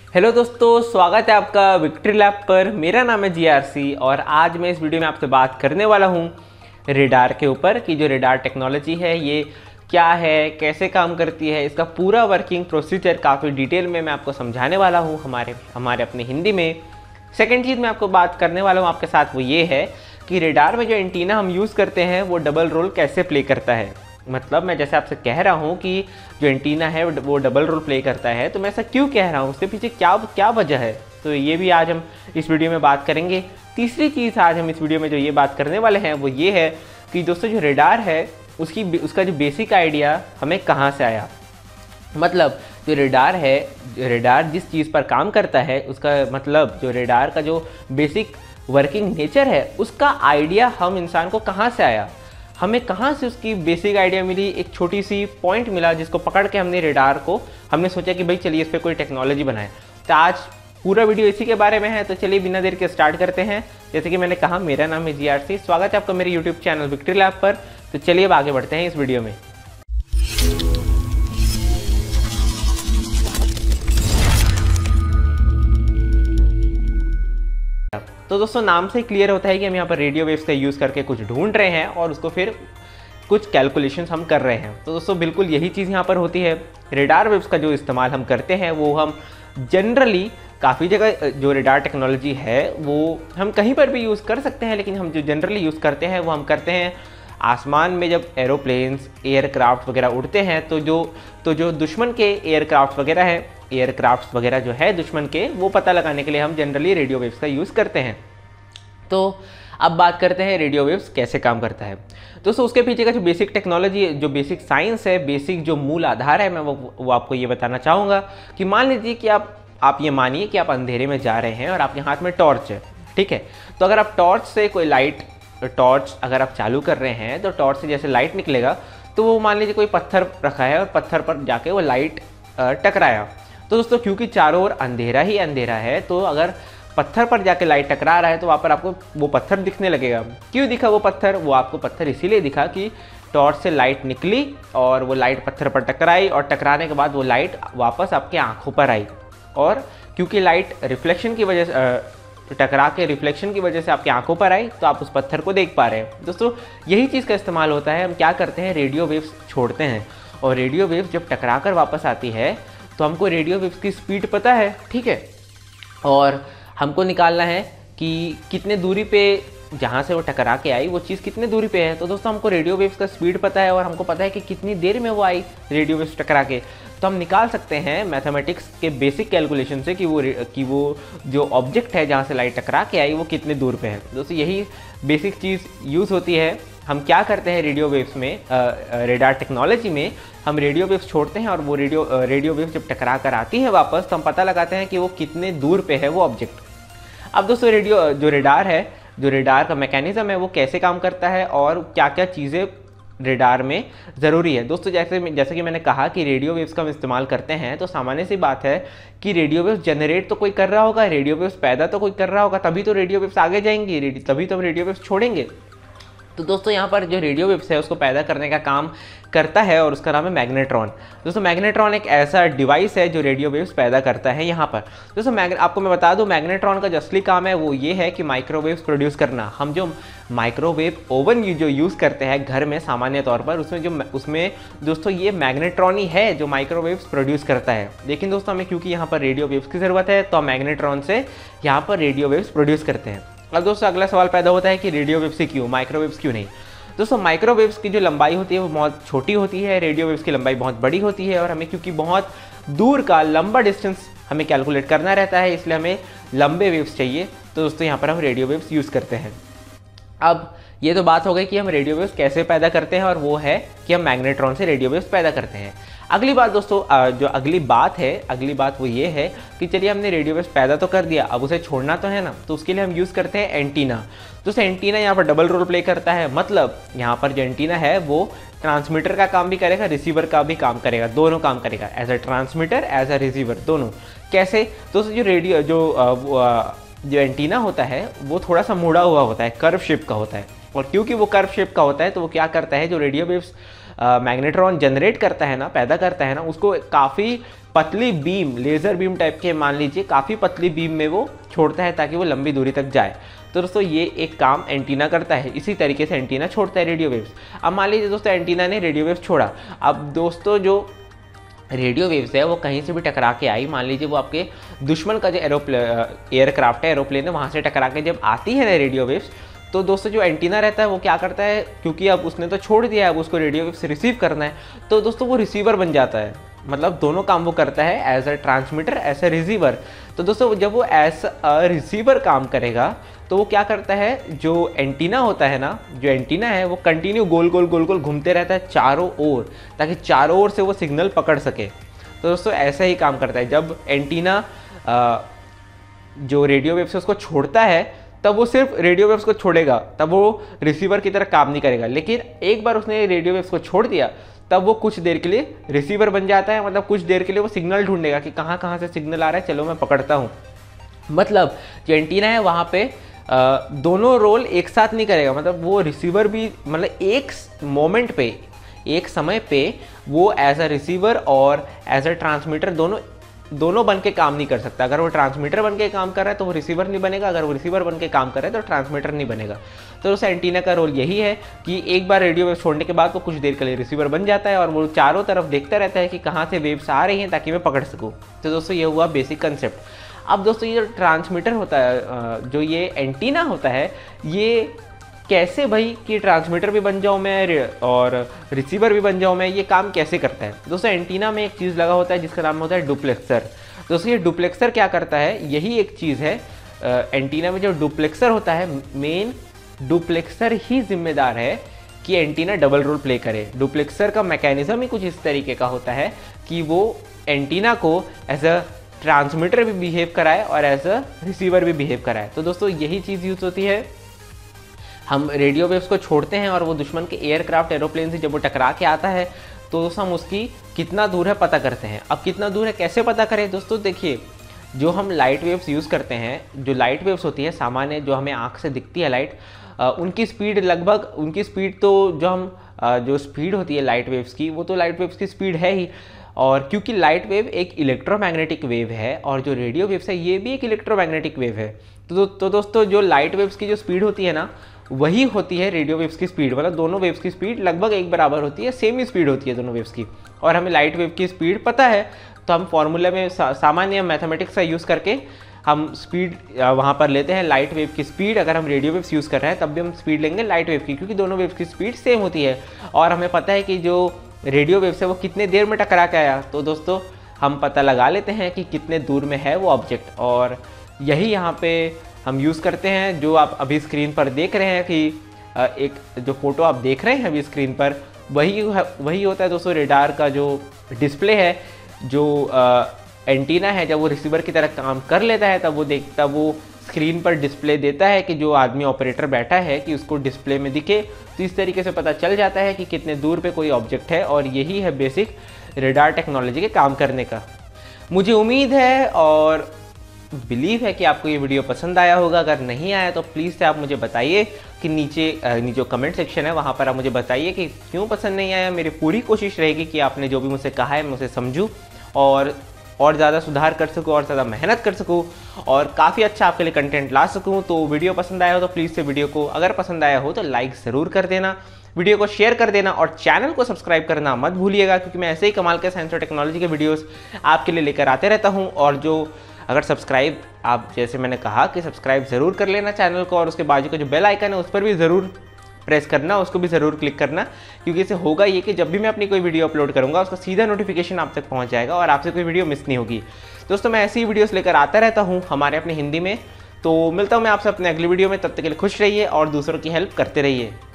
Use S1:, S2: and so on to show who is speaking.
S1: Hello दोस्तों, स्वागत है आपका विक्ट्री लैब पर। मेरा नाम है जीआरसी और आज मैं इस वीडियो में आपसे बात करने वाला हूँ रेडार के ऊपर कि जो रेडार टेक्नोलॉजी है ये क्या है, कैसे काम करती है, इसका पूरा वर्किंग प्रोसीजर काफ़ी डिटेल में मैं आपको समझाने वाला हूँ हमारे अपने हिंदी में। सेकेंड चीज़ मैं आपको बात करने वाला हूँ आपके साथ वो ये है कि रेडार में जो एंटीना हम यूज़ करते हैं वो डबल रोल कैसे प्ले करता है। मतलब मैं जैसे आपसे कह रहा हूँ कि जो एंटीना है वो डबल रोल प्ले करता है, तो मैं ऐसा क्यों कह रहा हूँ, उसके पीछे क्या वजह है, तो ये भी आज हम इस वीडियो में बात करेंगे। तीसरी चीज़ आज हम इस वीडियो में जो ये बात करने वाले हैं वो ये है कि दोस्तों जो रेडार है उसका जो बेसिक आइडिया हमें कहाँ से आया। मतलब जो रेडार है, रेडार जिस चीज़ पर काम करता है उसका मतलब जो रेडार का जो बेसिक वर्किंग नेचर है उसका आइडिया हम इंसान को कहाँ से आया, हमें कहाँ से उसकी बेसिक आइडिया मिली। एक छोटी सी पॉइंट मिला जिसको पकड़ के हमने रेडार को हमने सोचा कि भाई चलिए इस पर कोई टेक्नोलॉजी बनाए। तो आज पूरा वीडियो इसी के बारे में है, तो चलिए बिना देर के स्टार्ट करते हैं। जैसे कि मैंने कहा, मेरा नाम है जीआरसी, स्वागत है आपका मेरे यूट्यूब चैनल विक्ट्री लैब पर। तो चलिए अब आगे बढ़ते हैं इस वीडियो में। तो दोस्तों नाम से क्लियर होता है कि हम यहाँ पर रेडियो वेव्स का यूज़ करके कुछ ढूंढ रहे हैं और उसको फिर कुछ कैलकुलेशंस हम कर रहे हैं। तो दोस्तों बिल्कुल यही चीज़ यहाँ पर होती है। रेडार वेव्स का जो इस्तेमाल हम करते हैं वो हम जनरली काफ़ी जगह जो रेडार टेक्नोलॉजी है वो हम कहीं पर भी यूज़ कर सकते हैं, लेकिन हम जो जनरली यूज़ करते हैं वो हम करते हैं आसमान में। जब एरोप्लेन्स एयरक्राफ्ट वगैरह उड़ते हैं तो जो दुश्मन के एयरक्राफ्ट वगैरह है, एयरक्राफ्ट वगैरह जो है दुश्मन के, वो पता लगाने के लिए हम जनरली रेडियो वेव्स का यूज़ करते हैं। तो अब बात करते हैं रेडियो वेव्स कैसे काम करता है। दोस्तों उसके पीछे का जो बेसिक टेक्नोलॉजी, जो बेसिक साइंस है, बेसिक जो मूल आधार है, मैं वो आपको ये बताना चाहूँगा कि मान लीजिए कि आप ये मानिए कि आप अंधेरे में जा रहे हैं और आपके हाथ में टॉर्च है, ठीक है। तो अगर आप टॉर्च से कोई टॉर्च अगर आप चालू कर रहे हैं तो टॉर्च से जैसे लाइट निकलेगा, तो वो मान लीजिए कोई पत्थर रखा है और पत्थर पर जाके वो लाइट टकराया। तो दोस्तों क्योंकि चारों ओर अंधेरा ही अंधेरा है, तो अगर पत्थर पर जाके लाइट टकरा रहा है तो वहाँ पर आपको वो पत्थर दिखने लगेगा। क्यों दिखा वो पत्थर? वो आपको पत्थर इसीलिए दिखा कि टॉर्च से लाइट निकली और वो लाइट पत्थर पर टकराई और टकराने के बाद वो लाइट वापस आपके आँखों पर आई, और क्योंकि लाइट रिफ्लेक्शन की वजह से टकरा के रिफ्लेक्शन की वजह से आपकी आंखों पर आई, तो आप उस पत्थर को देख पा रहे हैं। दोस्तों यही चीज़ का इस्तेमाल होता है। हम क्या करते हैं, रेडियो वेव्स छोड़ते हैं और रेडियो वेव्स जब टकरा कर वापस आती है तो हमको रेडियो वेव्स की स्पीड पता है, ठीक है, और हमको निकालना है कि कितने दूरी पे जहाँ से वो टकरा के आई वो चीज़ कितने दूरी पे है। तो दोस्तों हमको रेडियो वेव्स का स्पीड पता है और हमको पता है कि कितनी देर में वो आई रेडियो वेव्स टकरा के। तो हम निकाल सकते हैं मैथमेटिक्स के बेसिक कैलकुलेशन से कि वो जो ऑब्जेक्ट है जहाँ से लाइट टकरा के आई वो कितने दूर पे है। दोस्तों यही बेसिक चीज़ यूज़ होती है। हम क्या करते हैं रेडियो वेव्स में, रेडार टेक्नोलॉजी में हम रेडियो वेव्स छोड़ते हैं और वो रेडियो वेव्स जब टकरा कर आती है वापस, तो हम पता लगाते हैं कि वो कितने दूर पे है वो ऑब्जेक्ट। अब दोस्तों जो रेडार है, जो रेडार का मैकेनिज्म है वो कैसे काम करता है और क्या क्या चीज़ें रेडार में ज़रूरी है। दोस्तों जैसे कि मैंने कहा कि रेडियो वेव्स का हम इस्तेमाल करते हैं, तो सामान्य सी बात है कि रेडियो वेव्स जनरेट तो कोई कर रहा होगा, रेडियो वेव्स पैदा तो कोई कर रहा होगा, तभी तो रेडियो वेव्स आगे जाएंगी, तभी तो हम रेडियो वेव्स छोड़ेंगे। तो दोस्तों यहाँ पर जो रेडियो वेव्स है उसको पैदा करने का काम करता है और उसका नाम है मैग्नेट्रॉन। दोस्तों मैग्नेट्रॉन एक ऐसा डिवाइस है जो रेडियो वेव्स पैदा करता है यहाँ पर। दोस्तों आपको मैं बता दूँ, मैग्नेट्रॉन का जो असली काम है वो ये है कि माइक्रोवेव्स प्रोड्यूस करना। हम जो माइक्रोवेव ओवन जो यूज़ करते हैं घर में सामान्य तौर पर, उसमें दोस्तों ये मैग्नेट्रॉन ही है जो माइक्रोवेव्स प्रोड्यूस करता है। लेकिन दोस्तों हमें क्योंकि यहाँ पर रेडियो वेव्स की ज़रूरत है तो हम मैग्नेट्रॉन से यहाँ पर रेडियो वेव्स प्रोड्यूस करते हैं। अब दोस्तों अगला सवाल पैदा होता है कि रेडियो वेव्स से क्यों, माइक्रोवेव्स क्यों नहीं। दोस्तों माइक्रोवेव्स की जो लंबाई होती है वो बहुत छोटी होती है, रेडियो वेव्स की लंबाई बहुत बड़ी होती है, और हमें क्योंकि बहुत दूर का लंबा डिस्टेंस हमें कैलकुलेट करना रहता है, इसलिए हमें लंबे वेव्स चाहिए। तो दोस्तों यहाँ पर हम रेडियो वेव्स यूज़ करते हैं। अब ये तो बात हो गई कि हम रेडियो वेव्स कैसे पैदा करते हैं, और वो है कि हम मैग्नेट्रॉन से रेडियो वेव्स पैदा करते हैं। अगली बात दोस्तों, जो अगली बात वो ये है कि चलिए हमने रेडियो वेव्स पैदा तो कर दिया, अब उसे छोड़ना तो है ना, तो उसके लिए हम यूज़ करते हैं एंटीना। दोस्तों एंटीना यहाँ पर डबल रोल प्ले करता है। मतलब यहाँ पर जो एंटीना है वो ट्रांसमीटर का काम भी करेगा, रिसीवर का भी काम करेगा, दोनों काम करेगा, as a transmitter as a receiver दोनों। कैसे दोस्तों, जो एंटीना होता है वो थोड़ा सा मुड़ा हुआ होता है, कर्व शेप का होता है, और क्योंकि वो कर्व शेप का होता है तो वो क्या करता है, जो रेडियो वेव्स मैग्नेट्रॉन जनरेट करता है ना, पैदा करता है ना, उसको काफ़ी पतली बीम, लेज़र बीम टाइप के मान लीजिए, काफ़ी पतली बीम में वो छोड़ता है ताकि वो लंबी दूरी तक जाए। तो दोस्तों ये एक काम एंटीना करता है, इसी तरीके से एंटीना छोड़ता है रेडियो वेव्स। अब मान लीजिए दोस्तों एंटीना ने रेडियो वेव्स छोड़ा, अब दोस्तों जो रेडियो वेव्स है वो कहीं से भी टकरा के आई, मान लीजिए वो आपके दुश्मन का जो एयरक्राफ्ट है, एरोप्लेन है, वहाँ से टकरा के जब आती है ना रेडियो वेव्स, तो दोस्तों जो एंटीना रहता है वो क्या करता है, क्योंकि अब उसने तो छोड़ दिया है, अब उसको रेडियो वेव्स रिसीव करना है, तो दोस्तों वो रिसीवर बन जाता है। मतलब दोनों काम वो करता है, as a transmitter, as a receiver. तो दोस्तों जब वो एज अ रिसीवर काम करेगा तो वो क्या करता है, जो एंटीना होता है ना, जो एंटीना है वो कंटिन्यू गोल गोल गोल गोल घूमते रहता है चारों ओर, ताकि चारों ओर से वो सिग्नल पकड़ सके। तो दोस्तों ऐसा ही काम करता है, जब एंटीना जो रेडियो वेव्स उसको छोड़ता है तब वो सिर्फ रेडियो वेव्स को छोड़ेगा, तब वो रिसीवर की तरह काम नहीं करेगा। लेकिन एक बार उसने रेडियो वेव्स को छोड़ दिया तब वो कुछ देर के लिए रिसीवर बन जाता है, मतलब कुछ देर के लिए वो सिग्नल ढूंढेगा कि कहाँ कहाँ से सिग्नल आ रहा है, चलो मैं पकड़ता हूँ। मतलब जो एंटीना है वहाँ पे दोनों रोल एक साथ नहीं करेगा, मतलब वो रिसीवर भी, मतलब एक मोमेंट पे, एक समय पे वो एज अ रिसीवर और एज अ ट्रांसमीटर दोनों बन के काम नहीं कर सकता। अगर वो ट्रांसमीटर बन के काम कर रहा है तो वो रिसीवर नहीं बनेगा, अगर वो रिसीवर बन के काम कर रहा है तो ट्रांसमीटर नहीं बनेगा। तो उस एंटीना का रोल यही है कि एक बार रेडियो वेव छोड़ने के बाद वो कुछ देर के लिए रिसीवर बन जाता है और वो चारों तरफ देखता रहता है कि कहाँ से वेव्स आ रही हैं ताकि मैं पकड़ सकूँ। तो दोस्तों ये हुआ बेसिक कंसेप्ट। अब दोस्तों ये जो ट्रांसमीटर होता है, जो ये एंटीना होता है, ये कैसे भाई कि ट्रांसमीटर भी बन जाऊँ मैं और रिसीवर भी बन जाऊँ मैं, ये काम कैसे करता है? दोस्तों एंटीना में एक चीज़ लगा होता है जिसका नाम होता है डुप्लेक्सर। दोस्तों ये डुप्लेक्सर क्या करता है, यही एक चीज़ है एंटीना में जो डुप्लेक्सर होता है, मेन डुप्लेक्सर ही जिम्मेदार है कि एंटीना डबल रोल प्ले करे। डुप्लेक्सर का मैकेनिज्म ही कुछ इस तरीके का होता है कि वो एंटीना को एज अ ट्रांसमीटर भी बिहेव कराए और एज अ रिसीवर भी बिहेव कराए। तो दोस्तों यही चीज़ यूज़ होती है, हम रेडियो वेव्स को छोड़ते हैं और वो दुश्मन के एयरक्राफ्ट, एरोप्लेन से जब वो टकरा के आता है तो दोस्तों हम उसकी कितना दूर है पता करते हैं। अब कितना दूर है कैसे पता करें? दोस्तों देखिए, जो हम लाइट वेव्स यूज़ करते हैं, जो लाइट वेव्स होती है सामान्य, जो हमें आँख से दिखती है लाइट, उनकी स्पीड लगभग, उनकी स्पीड तो जो हम जो स्पीड होती है लाइट वेव्स की, वो तो लाइट वेव्स की स्पीड है ही। और क्योंकि लाइट वेव एक इलेक्ट्रोमैग्नेटिक वेव है और जो रेडियो वेव्स है ये भी एक इलेक्ट्रोमैग्नेटिक वेव है, तो दोस्तों जो लाइट वेव्स की जो स्पीड होती है ना, वही होती है रेडियो वेव्स की स्पीड। मतलब दोनों वेव्स की स्पीड लगभग एक बराबर होती है, सेम ही स्पीड होती है दोनों वेव्स की। और हमें लाइट वेव की स्पीड पता है, तो हम फॉर्मूला में सामान्य मैथमेटिक्स का यूज़ करके हम स्पीड वहाँ पर लेते हैं लाइट वेव की स्पीड। अगर हम रेडियो वेव्स यूज़ कर रहे हैं तब भी हम स्पीड लेंगे लाइट वेव की, क्योंकि दोनों वेव्स की स्पीड सेम होती है। और हमें पता है कि जो रेडियो वेव्स है वो कितने देर में टकरा के आया, तो दोस्तों हम पता लगा लेते हैं कि कितने दूर में है वो ऑब्जेक्ट। और यही यहाँ पे हम यूज़ करते हैं, जो आप अभी स्क्रीन पर देख रहे हैं कि एक जो फोटो आप देख रहे हैं अभी स्क्रीन पर, वही होता है दोस्तों रेडार का जो डिस्प्ले है। जो एंटीना है जब वो रिसीवर की तरह काम कर लेता है तब वो स्क्रीन पर डिस्प्ले देता है कि जो आदमी ऑपरेटर बैठा है कि उसको डिस्प्ले में दिखे। तो इस तरीके से पता चल जाता है कि कितने दूर पे कोई ऑब्जेक्ट है। और यही है बेसिक रेडार टेक्नोलॉजी के काम करने का। मुझे उम्मीद है और बिलीव है कि आपको ये वीडियो पसंद आया होगा। अगर नहीं आया तो प्लीज़ से आप मुझे बताइए कि नीचे जो कमेंट सेक्शन है वहाँ पर आप मुझे बताइए कि क्यों पसंद नहीं आया। मेरी पूरी कोशिश रहेगी कि आपने जो भी मुझसे कहा है मैं उसे समझूँ और ज़्यादा सुधार कर सकूँ और ज़्यादा मेहनत कर सकूँ और काफ़ी अच्छा आपके लिए कंटेंट ला सकूँ। तो वीडियो पसंद आया हो तो प्लीज़ से वीडियो को, अगर पसंद आया हो तो लाइक ज़रूर कर देना, वीडियो को शेयर कर देना और चैनल को सब्सक्राइब करना मत भूलिएगा, क्योंकि मैं ऐसे ही कमाल के साइंस और टेक्नोलॉजी के वीडियोस आपके लिए लेकर आते रहता हूँ। और जो अगर सब्सक्राइब, आप जैसे मैंने कहा कि सब्सक्राइब ज़रूर कर लेना चैनल को, और उसके बाजू का जो बेल आइकन है उस पर भी ज़रूर प्रेस करना, उसको भी ज़रूर क्लिक करना, क्योंकि इससे होगा ये कि जब भी मैं अपनी कोई वीडियो अपलोड करूँगा उसका सीधा नोटिफिकेशन आप तक पहुँच जाएगा और आपसे कोई वीडियो मिस नहीं होगी। दोस्तों मैं ऐसी वीडियोस लेकर आता रहता हूँ हमारे अपने हिंदी में। तो मिलता हूँ मैं आपसे अपने अगली वीडियो में, तब तक के लिए खुश रहिए और दूसरों की हेल्प करते रहिए।